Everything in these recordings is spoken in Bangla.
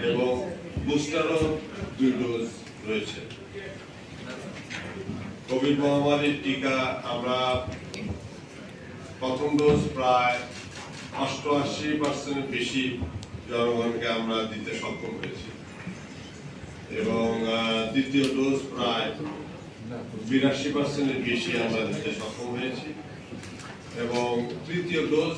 এবং বুস্টারও 2 ডোজ রয়েছে। কোভিড মহামারীর টিকা আমরা প্রথম ডোজ প্রায় 88% বেশি জনগণকে আমরা দিতে সক্ষম হয়েছি এবং দ্বিতীয় ডোজ প্রায় 82% বেশি আমরা দিতে সক্ষম হয়েছি এবং তৃতীয় ডোজ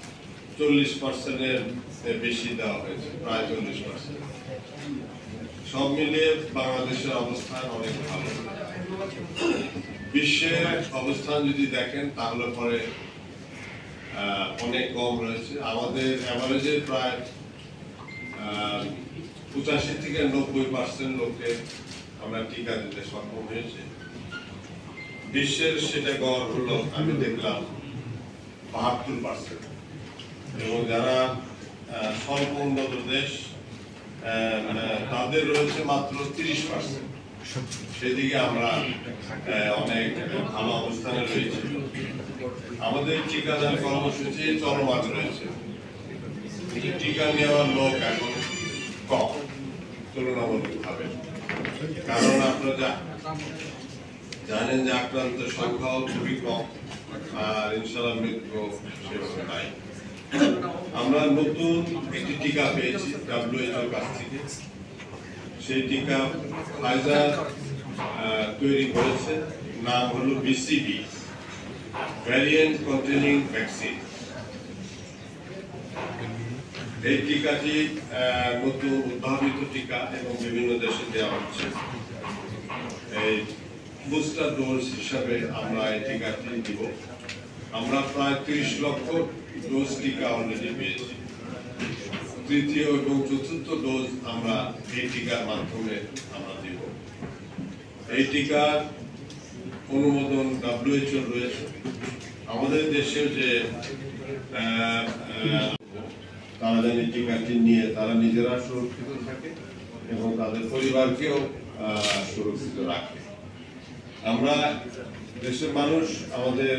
40% বেশি দেওয়া হয়েছে, প্রায় 40%। সব মিলিয়ে বাংলাদেশের অবস্থান অনেক ভালো। বিশ্বের অবস্থান যদি দেখেন তাহলে পরে অনেক কম রয়েছে। আমাদের অ্যাভারেজে প্রায় 85 থেকে 90% লোককে আমরা টিকা দিতে সক্ষম হয়েছে। বিশ্বের সেটা গড় হলো আমি দেখলাম 72%। এবং যারা স্বল্প উন্নত দেশ তাদের রয়েছে মাত্র 30%। সেদিকে আমরা অনেক ভালো অবস্থানে রয়েছি। আমাদের টিকাদান কর্মসূচি চলমান রয়েছে, টিকা নেওয়ার লোক এখন কম তুলনামূলকভাবে, কারণ আপনারা জানেন যে আক্রান্তের সংখ্যাও খুবই কম আর ইনশাআল্লাহ মৃত্যু সেভাবে নাই। আমরা নতুন একটি টিকা পেয়েছি WHO কাছ থেকে। সেই টিকা ফাইজার তৈরি করেছে, নাম হলো BCV, ভ্যারিয়েন্ট কন্টেনিং ভ্যাকসিন। এই টিকাটি নতুন উদ্ভাবিত টিকা এবং বিভিন্ন দেশে দেওয়া হচ্ছে। এই বুস্টার ডোজ হিসাবে আমরা এই টিকাটি দিব। আমরা প্রায় 30 লক্ষ ডোজ টিকা অলরেডি পেয়েছি। তৃতীয় এবং চতুর্থ ডোজ আমরা এই টিকার মাধ্যমে আমরা দিব। এই টিকার অনুমোদন WHO রয়েছে। আমাদের দেশের যে তারা জানি টিকাটি নিয়ে তারা নিজেরা সুরক্ষিত থাকে এবং তাদের পরিবারকেও সুরক্ষিত রাখে। আমরা দেশের মানুষ আমাদের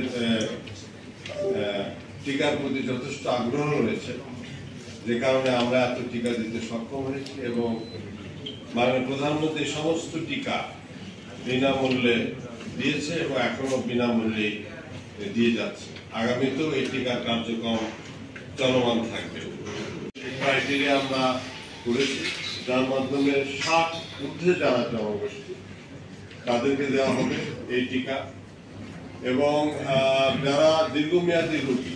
টিকার প্রতি যথেষ্ট আগ্রহ রয়েছে, যে কারণে আমরা এত টিকা দিতে সক্ষম হয়েছি এবং মাননীয় প্রধানমন্ত্রী সমস্ত টিকা বিনামূল্যে দিয়েছে এবং এখনো বিনামূল্যে দিয়ে যাচ্ছে। আগামীতেও এই টিকার কার্যক্রম চলমান থাকবে। ক্রাইটেরিয়া আমরা করেছি, যার মাধ্যমে 60 ঊর্ধ্বে যারা জনগোষ্ঠী তাদেরকে দেওয়া হবে এই টিকা এবং যারা দীর্ঘমেয়াদী রোগী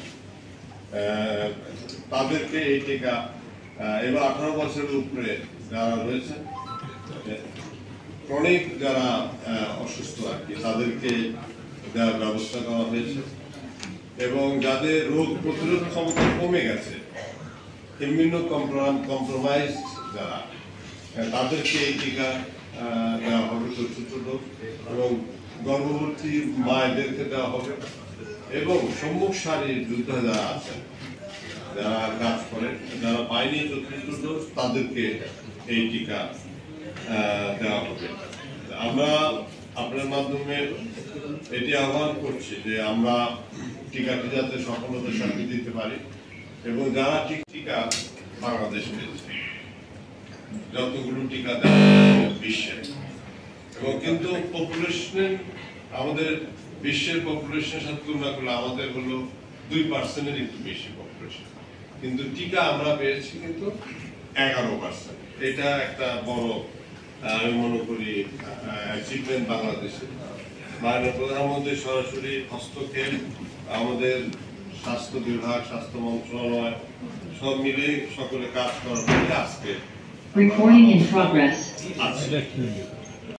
তাদেরকে এই টিকা এবার 18 বছরের উপরে যারা রয়েছে, ক্রনিক যারা অসুস্থ আর কি, তাদেরকে দেওয়ার ব্যবস্থা করা হয়েছে এবং যাদের রোগ প্রতিরোধ ক্ষমতা কমে গেছে, ইমিউনো কম্প্রোমাইজ যারা, তাদেরকে এই টিকা দেওয়া হবে চতুর্থ ডোজ এবং গর্ভবতী মায়েদেরকে দেওয়া হবে এবং সম্মুখ সারির যোদ্ধা যারা আছেন, যারা কাজ করেন, যারা পায়নি চতুর্থ ডোজ, তাদেরকে এই টিকা দেওয়া হবে। আমরা আপনার মাধ্যমে এটি আহ্বান করছি যে আমরা টিকাটি যাতে সফলতার সাথে দিতে পারি এবং যারা টিকা বাংলাদেশ পেয়েছে যতগুলো টিকা দেওয়া বিশ্বে এবং কিন্তু পপুলেশনের আমাদের বিশ্বের পপুলেশনের সাথে তুলনা করলে আমাদের হলো 2% একটু বেশি পপুলেশন, কিন্তু টিকা আমরা পেয়েছি কিন্তু 11%। এটা একটা বড় আমি মনে করি অ্যাচিভমেন্ট বাংলাদেশের। মাননীয় প্রধানমন্ত্রী সরাসরি হস্তক্ষেপ, আমাদের স্বাস্থ্য বিভাগ, স্বাস্থ্য মন্ত্রণালয় সব মিলে সকলে কাজ করার ফলে আজকে